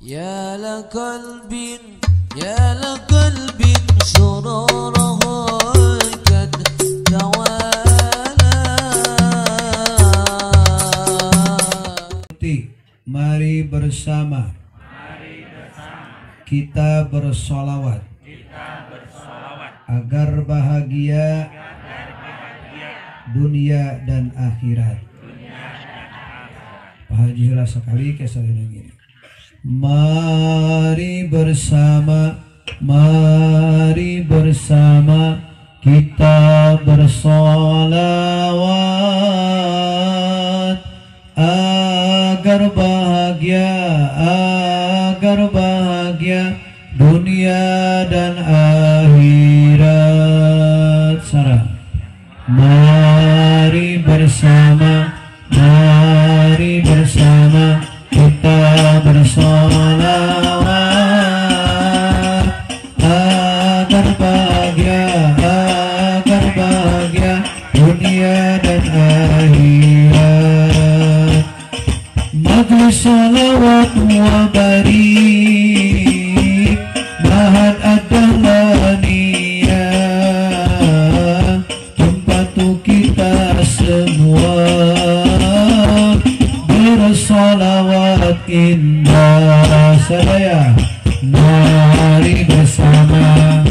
يا لقلب يا لقلب سراره قد توالى. Mari bersama kita bersolawat agar bahagia dunia dan akhirat. Pak Haji rasa sekali kesalin ini. Mari bersama kita bersolawat agar bahagia dunia dan akhirat. Sarah. Mari bersama kita bersolawat agar bahagia dunia dan akhirat. Majlis salawat wa barik bahan adalah niat tempat kita semua bersolawat indah saya. Mari bersama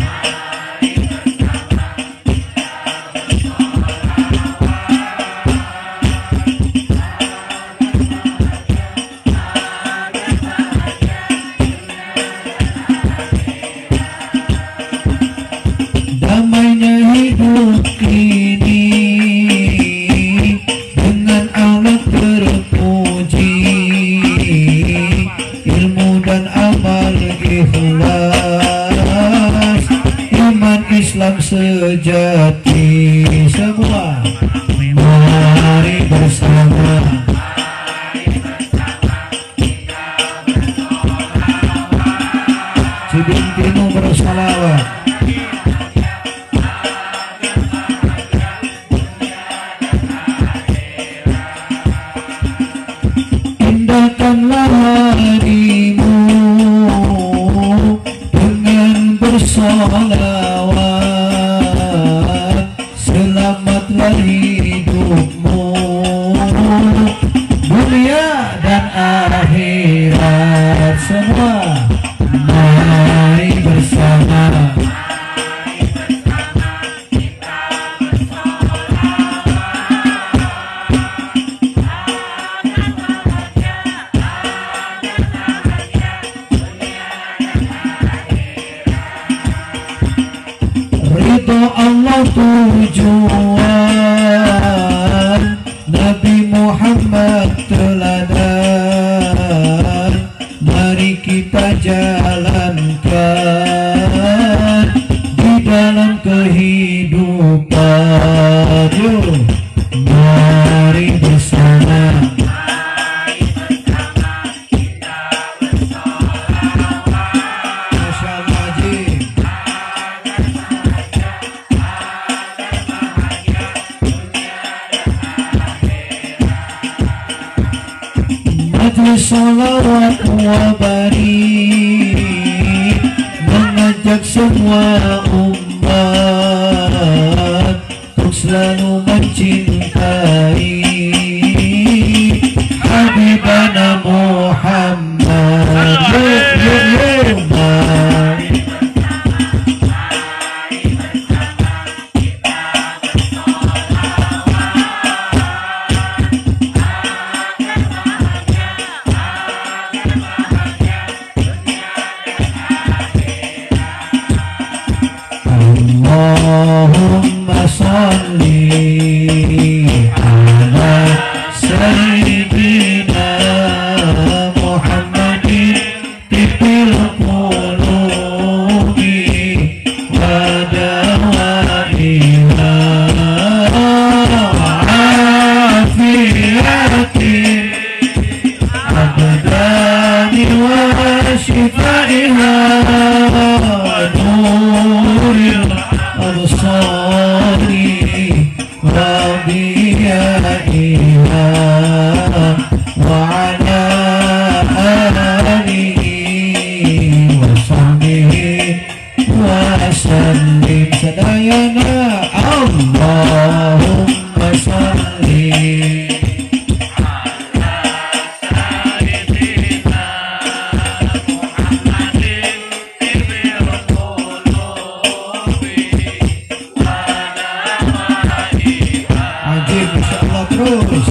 damainya hidup ini dengan alat terpuji, ilmu dan amal ikhlas, iman Islam sejati semua. Mari bersama Cibintinu bersolawat. Indahkanlah harimu dengan bersolawat, selamatlah hidupmu dunia dan akhirat semua. Mari bersama ridho Allah tujuan, Nabi Muhammad teladan. Mari kita jalankan di dalam kehidupan. Yuk, mari bersama Masya Allah Haji. Majlis salawat wa barik mengajak semua umat untuk selalu mencintai Habibana Muhammad. Allahumma salli ala sayyidina Muhammadin tibbil qulubi wa dawaiha afiyatin abdani wa shifaiha nuril absari radiyaiha wa ala alihi sallim sadayana Allahumma sallim Ajib, Masya Allah terus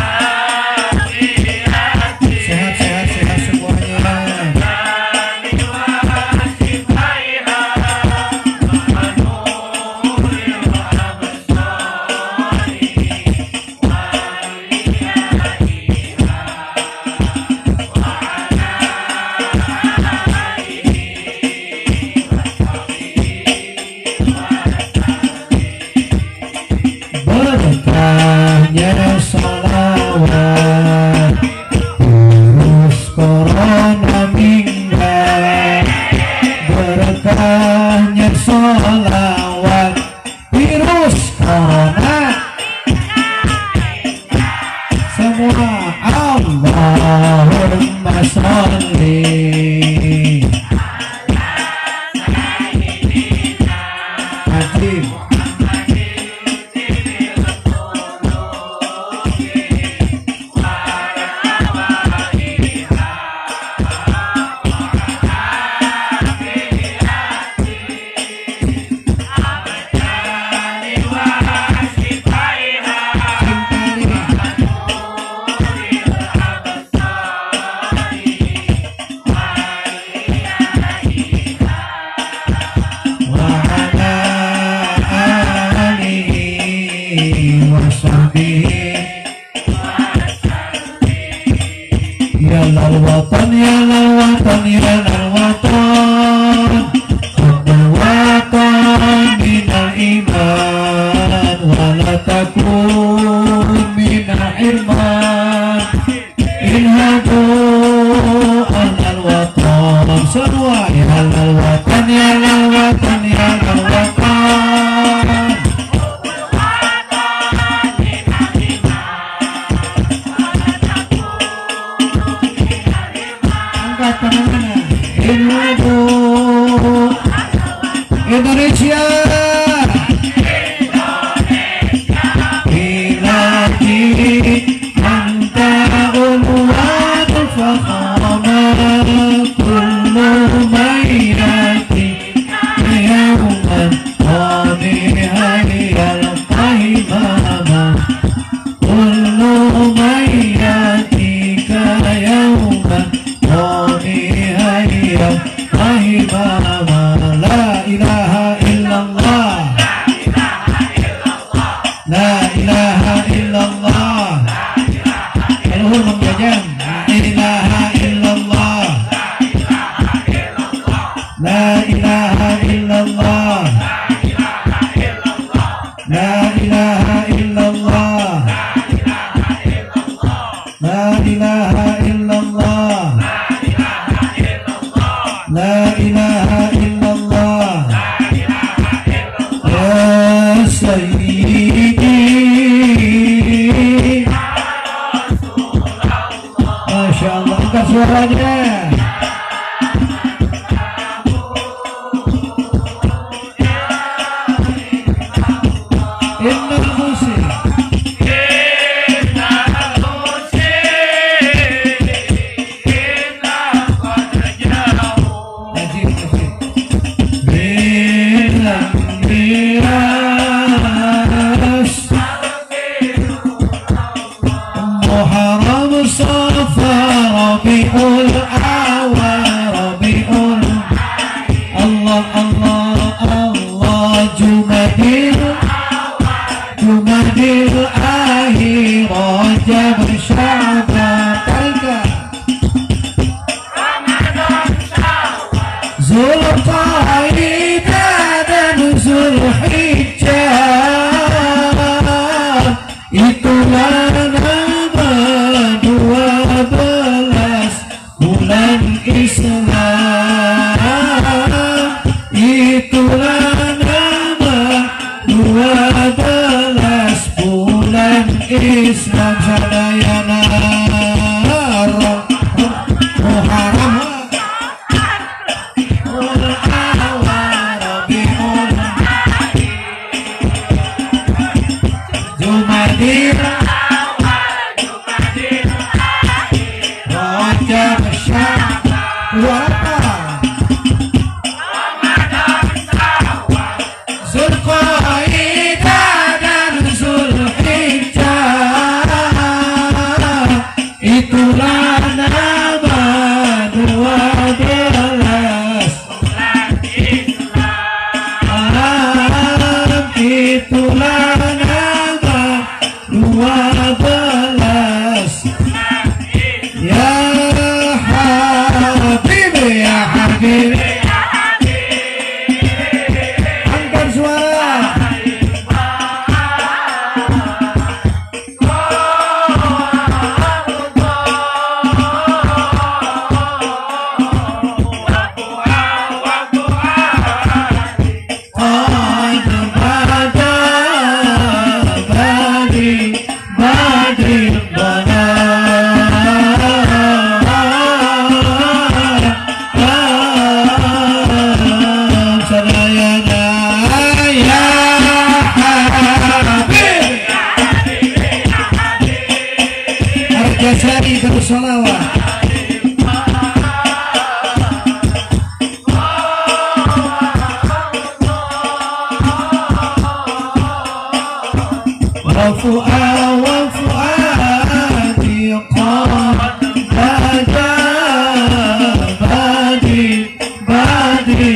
sehat semuanya berkahnya salawat virus corona minggat berkahnya salawat virus corona semua Allahumma sholli Ajib Ya lal watan ya lal watan ya lal watan Hubbul watan minal iman Wala takun minal irman Inhadu alal watan Semua ya lal watan ya lal watan ya lal watan Indonesia biladi anta ulwatul fakhama kullu mayyati yawman qadihayal qahimama kullu mayyati yawman qadihayal qahimama la ilaha illallah la ilaha illallah Luhur mengjajam la ilaha illallah la ilaha illallah la ilaha illallah la ilaha illallah la ilaha illallah ya sayyidi Masya Allah angkat suaranya innal musik Muharram Safar Rabiul Awal Rabiul Allah Allah Allah Jumadil Akhir Rajab Sya'ban Zulqa'dah dan Zulhijjah itulah nama 12 bulan Islam itulah nama 12 bulan Islam sadayana Muharram Luar apa? Zulqaidah dan Zulhijjah, itulah nama 12 itulah nama 12 ya habibi ya habibi. Angkat suara. Jadi bersolawat. وفؤادي قد بدا بادي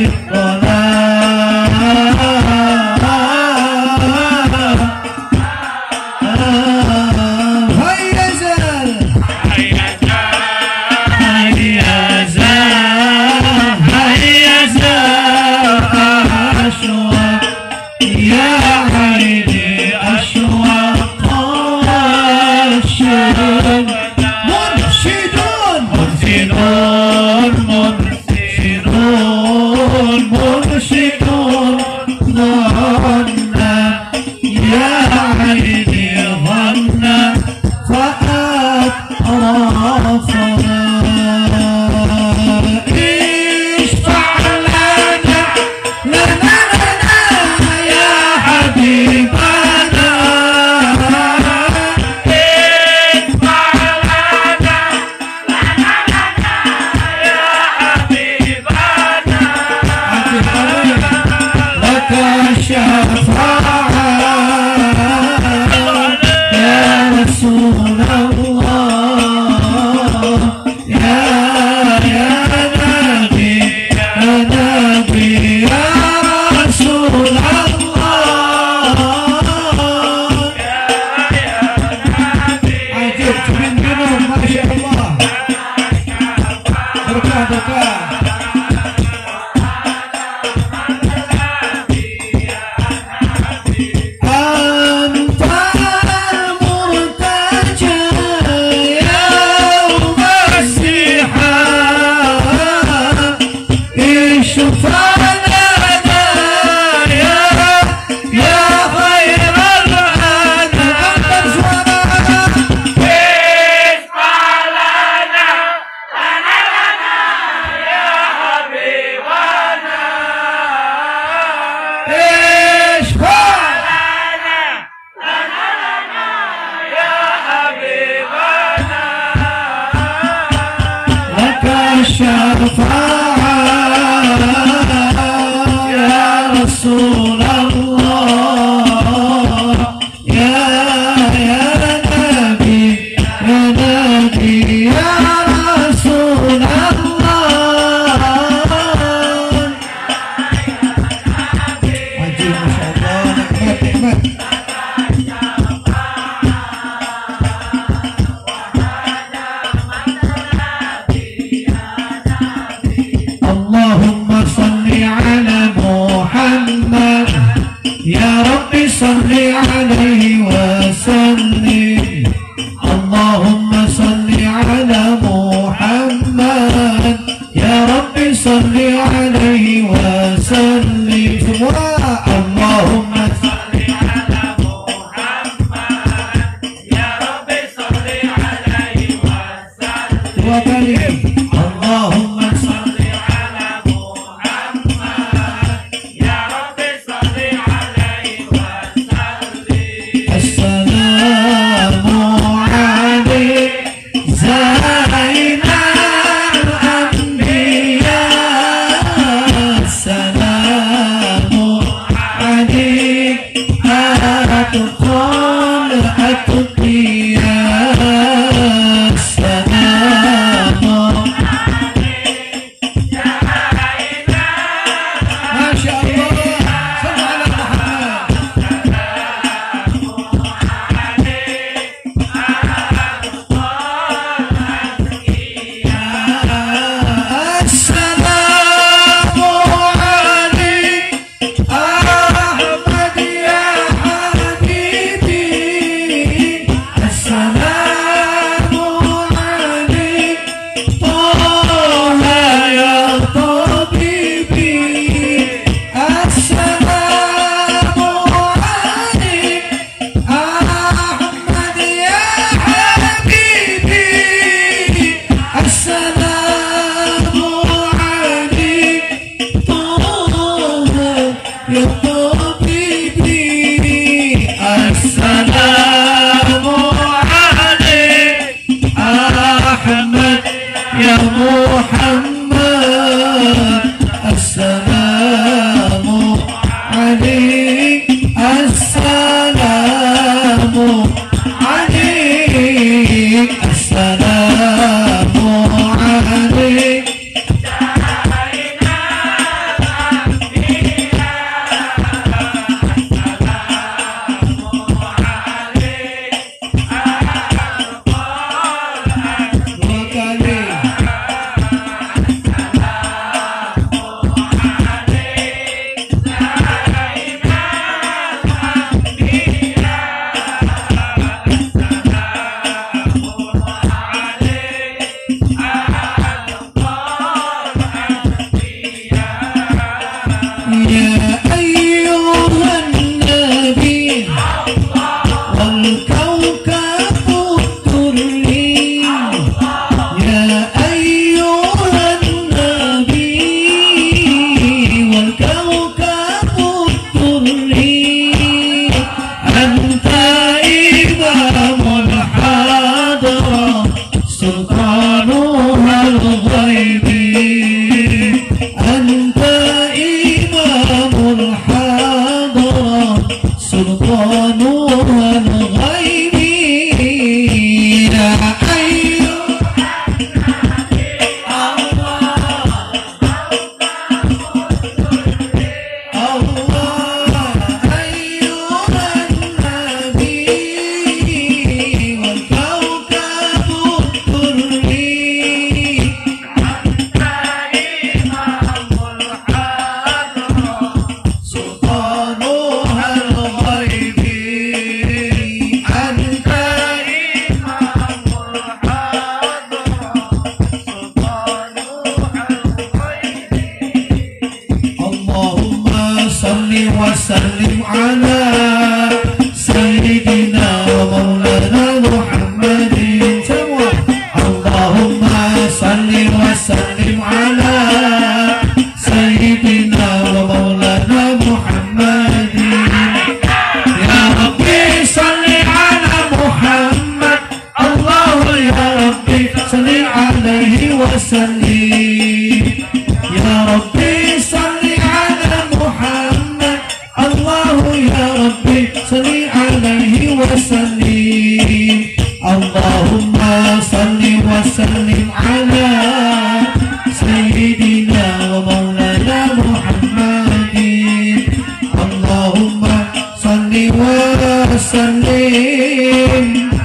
وسلم على سيدنا ومولانا محمد semua Allahumma salli wa sallim ala sayyidina wa maulana Muhammadin ya Rabbi salli ala Muhammad Allah ya Rabbi salli alaihi wa sallim ya Rabbi salli ala Muhammad Allah ya Rabbi salli alaihi wa sallim Allahumma salli wa sallim ala sayyidina wa maulana Muhammadin Allahumma salli wa sallim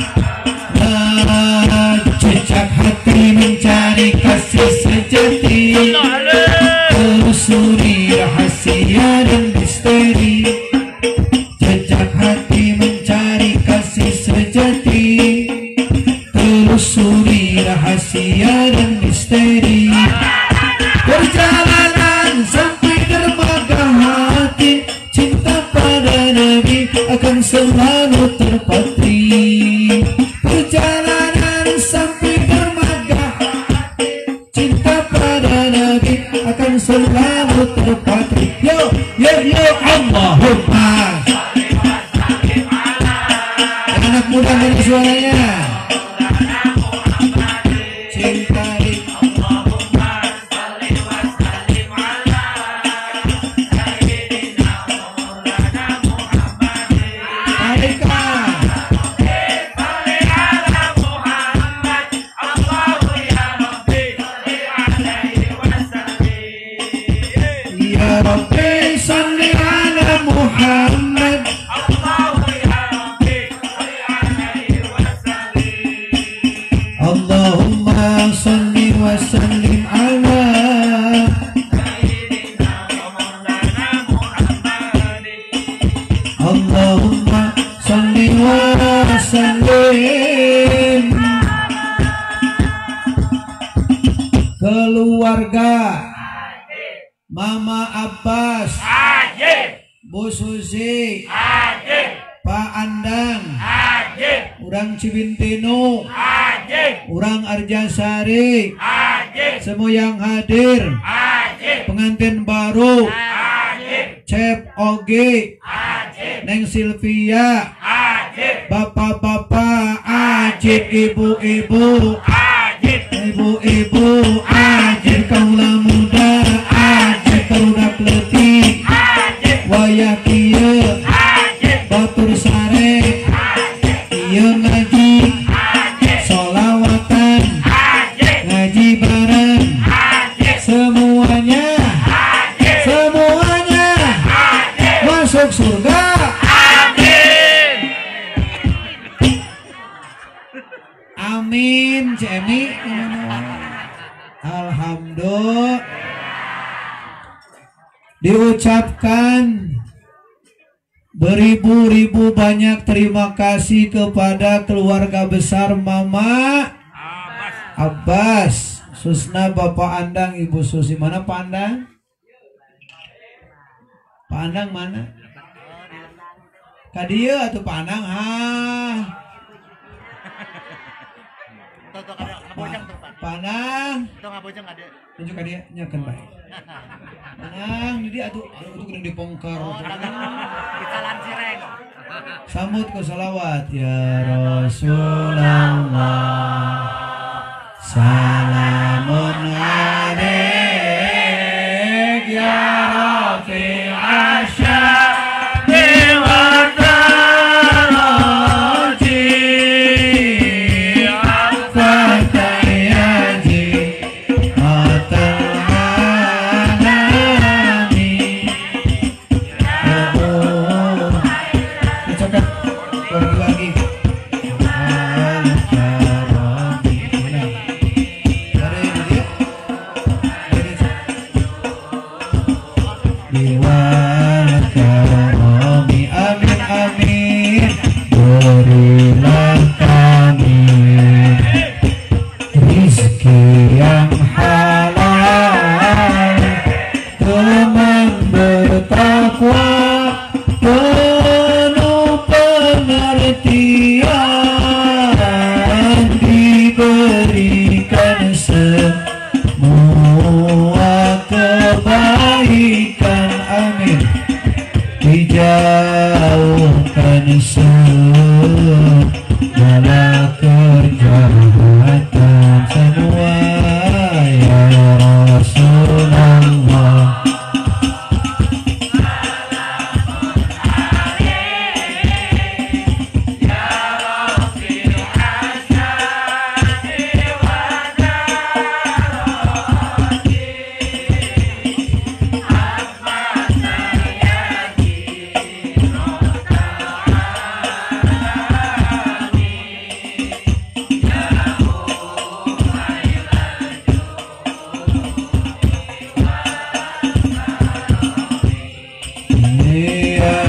jejak hati mencari kasih sejati telusuri rahasia dan misteri jejak hati mencari kasih sejati telusuri rahasia dan misteri perjalanan sampai dermaga hati cinta pada Nabi akan selalu terpatri perjalanan sampai dermaga hati cinta pada Nabi akan selalu terpatri yo yo yo Allahumma anak muda dari suaranya keluarga Mama Abbas Bu Susi Pak Andang urang Cibintino urang Arjasari semua yang hadir pengantin baru Cep Oge Neng Silvia bapak-bapak ajib ibu-ibu ibu-ibu ajib kaula muda ajib karudak leutik wayah kieu batur sare ieu ngaji sholawatan ngaji bareng semuanya masuk surga amin Cemi alhamdulillah diucapkan beribu-ribu banyak terima kasih kepada keluarga besar Mama Abbas Susna Bapak Andang Ibu Susi mana Pak Andang? Pak Andang mana? Kadia atau Pak Andang? Panang tunjuk dia nyakan baik Panang dia atuh kudu dipongkar sambut ku salawat ya Rasulullah salamun alaik ya Rafi asyadi wa bertakwa ya